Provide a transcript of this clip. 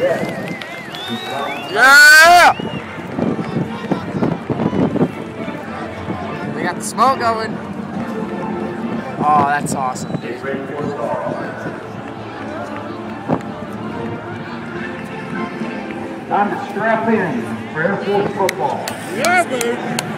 Yeah! They got the smoke going. Oh, that's awesome, dude. Time to strap in for AirForce football. Yeah, dude.